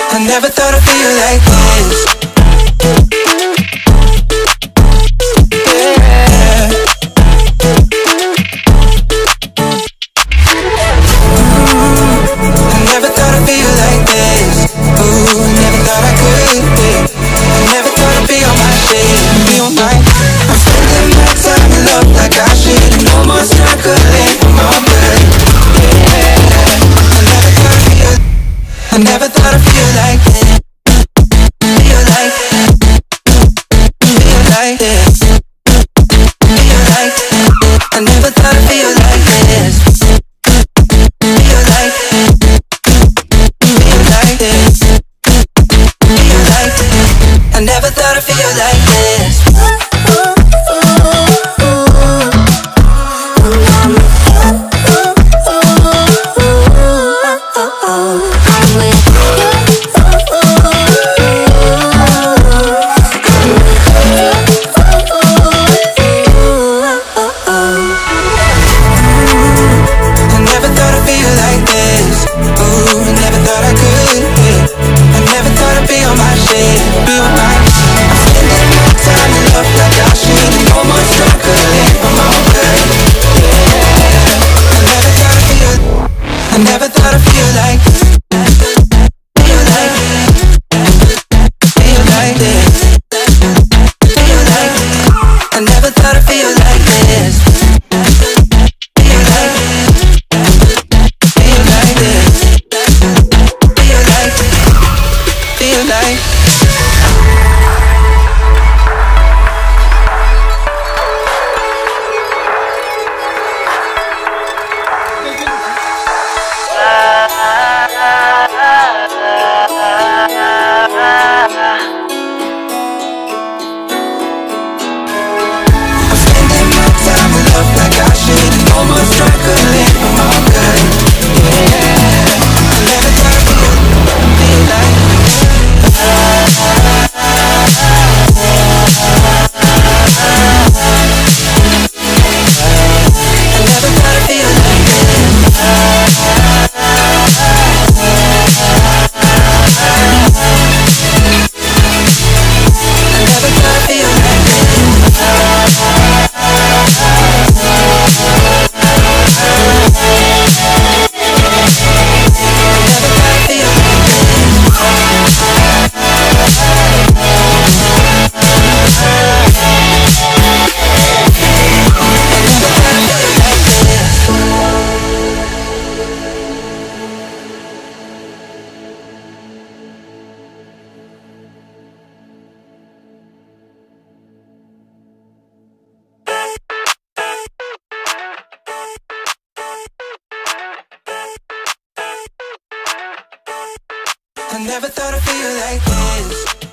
I never thought I'd feel like this. Yeah. I never thought I'd feel like this. Ooh, never thought I could be. I never thought I'd be on my shit and be on mine. I'm spending my time in love like I should. No more struggling, I'm all good. Yeah. I never thought I'd feel like this. Feel like this. Feel like I never thought I'd feel like this. Feel like this. Feel like I never thought I'd feel like this. Never thought I'd feel like, feel like, feel like this. Feel like, I never thought I'd feel like this. Feel like, feel like this. Feel like, feel like. I never thought I'd feel like this.